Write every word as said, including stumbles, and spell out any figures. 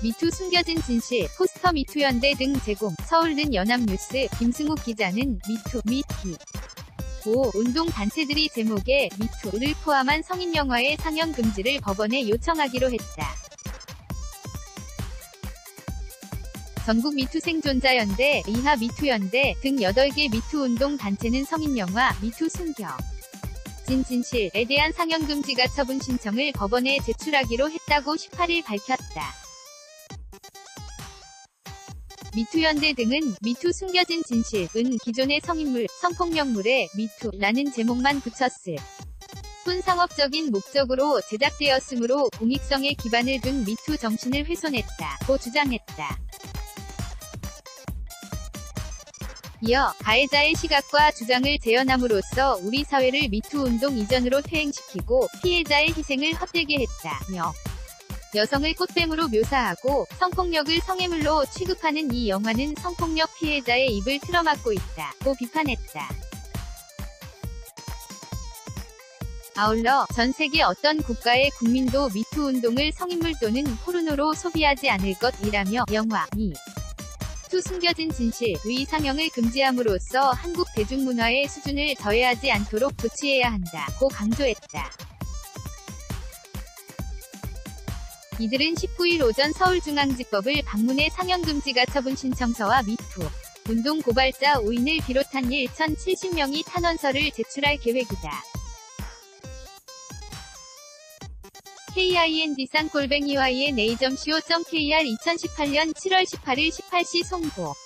미투 숨겨진 진실, 포스터 미투연대 등 제공. 서울는 연합뉴스, 김승욱 기자는 미투, 미티. 오 운동 단체들이 제목에 미투를 포함한 성인 영화의 상영 금지를 법원에 요청하기로 했다. 전국 미투 생존자연대, 이하 미투연대 등 여덟 개 미투 운동 단체는 성인 영화 미투 숨겨 진 진실에 대한 상영 금지 가처분 신청을 법원에 제출하기로 했다고 십팔 일 밝혔다. 미투연대 등은 미투 숨겨진 진실은 기존의 성인물, 성폭력물에 미투라는 제목만 붙였을 뿐 상업적인 목적으로 제작되었으므로 공익성에 기반을 둔 미투 정신을 훼손했다고 주장했다. 이어 가해자의 시각과 주장을 재현함으로써 우리 사회를 미투 운동 이전으로 퇴행시키고 피해자의 희생을 헛되게 했다며 여성을 꽃뱀으로 묘사하고 성폭력을 성애물로 취급하는 이 영화는 성폭력 피해자의 입을 틀어막고 있다고 비판했다. 아울러 전 세계 어떤 국가의 국민도 미투 운동을 성인물 또는 포르노로 소비하지 않을 것이라며 영화 미투 숨겨진 진실의 상영을 금지함으로써 한국 대중문화의 수준을 저해하지 않도록 조치해야 한다고 강조했다. 이들은 십구 일 오전 서울중앙지법을 방문해 상영금지 가처분 신청서와 미투 운동 고발자 오 인을 비롯한 천칠십 명이 탄원서를 제출할 계획이다. 킨디산 골뱅이 와이엔 에이 점 씨오 점 케이알 이천십팔 년 칠월 십팔일 십팔 시 송고